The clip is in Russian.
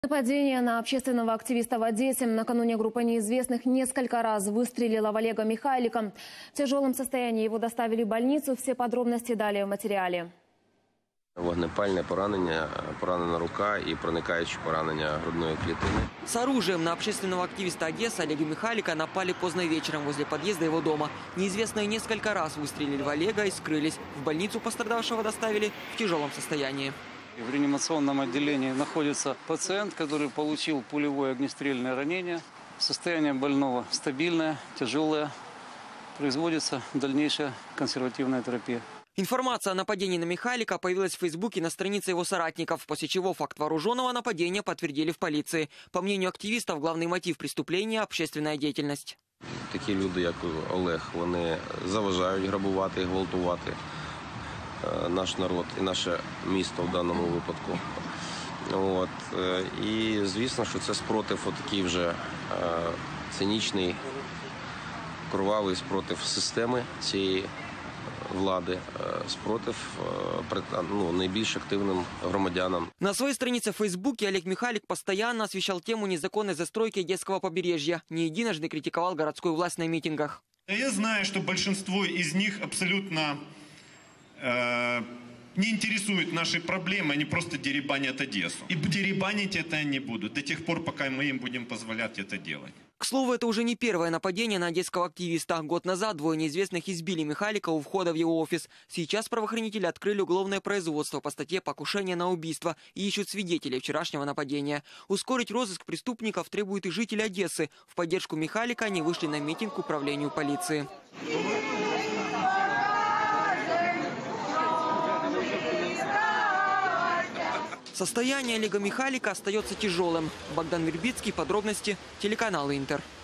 Нападение на общественного активиста в Одессе. Накануне группа неизвестных несколько раз выстрелила в Олега Михайлика. В тяжелом состоянии его доставили в больницу. Все подробности далее в материале. Вогнепальне поранення, поранена рука и проникающее поранение грудной клетины. С оружием на общественного активиста Одессы Олега Михайлика напали поздно вечером возле подъезда его дома. Неизвестные несколько раз выстрелили в Олега и скрылись. В больницу пострадавшего доставили в тяжелом состоянии. В реанимационном отделении находится пациент, который получил пулевое огнестрельное ранение. Состояние больного стабильное, тяжелое. Производится дальнейшая консервативная терапия. Информация о нападении на Михайлика появилась в Фейсбуке на странице его соратников, после чего факт вооруженного нападения подтвердили в полиции. По мнению активистов, главный мотив преступления – общественная деятельность. Такі люди, як Олег, вони заважають грабувати і гвалтувати наш народ і наше місто в даному випадку. І звісно, що це спротив отакий вже цинічний, кровавий спротив системи цієї влади, спротив наиболее активным громадянам. На своей странице в Фейсбуке Олег Михайлик постоянно освещал тему незаконной застройки Одесского побережья. Не единожды критиковал городскую власть на митингах. Я знаю, что большинство из них абсолютно не интересуют наши проблемы, они просто деребанят Одессу. И деребанить это они будут до тех пор, пока мы им будем позволять это делать. К слову, это уже не первое нападение на одесского активиста. Год назад двое неизвестных избили Михайлика у входа в его офис. Сейчас правоохранители открыли уголовное производство по статье «Покушение на убийство» и ищут свидетелей вчерашнего нападения. Ускорить розыск преступников требуют и жители Одессы. В поддержку Михайлика они вышли на митинг к управлению полиции. Состояние Олега Михайлика остается тяжелым. Богдан Вербицкий, подробности, телеканал Интер.